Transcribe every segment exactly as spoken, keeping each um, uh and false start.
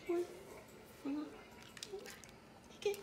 Ui, Momo. Okay.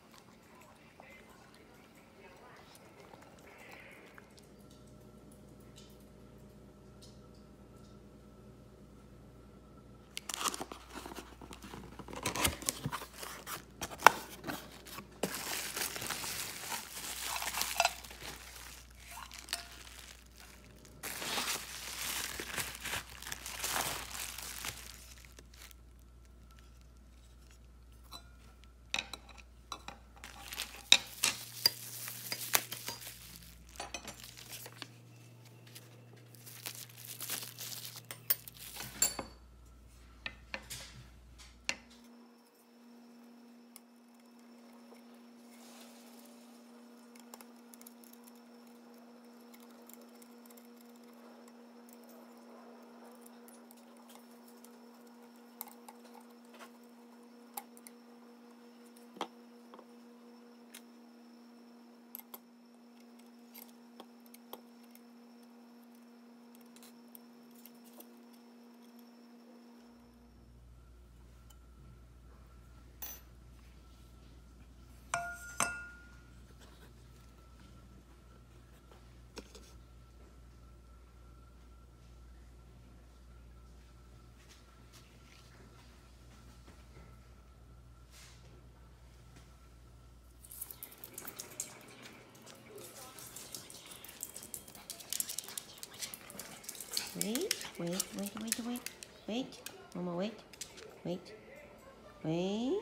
Wait, wait, wait, wait, wait, wait, Momo, wait, wait, wait,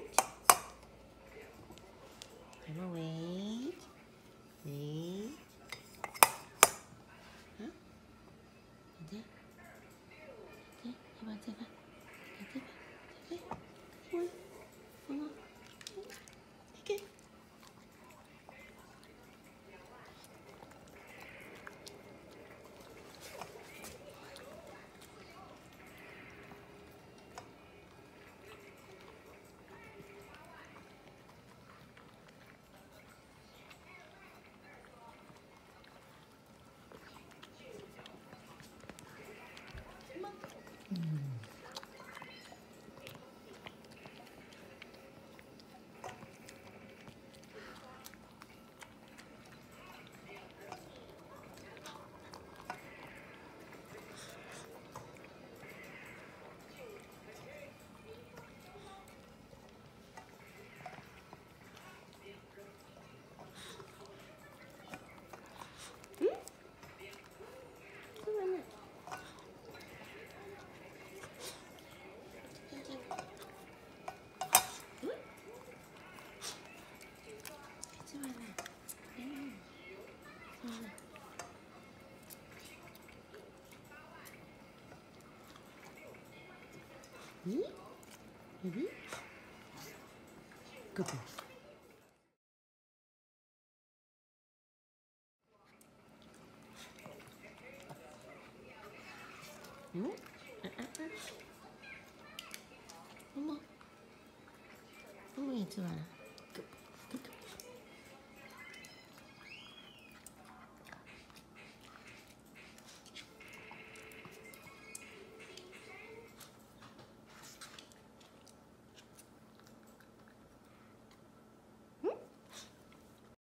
Momo, wait, wait, huh? Ada, ada, coba, coba, coba, coba, wait, Momo, okay. Hmm? Baby? Good boy. Hmm? Uh, uh, uh. Momo. Momo yang tu mana?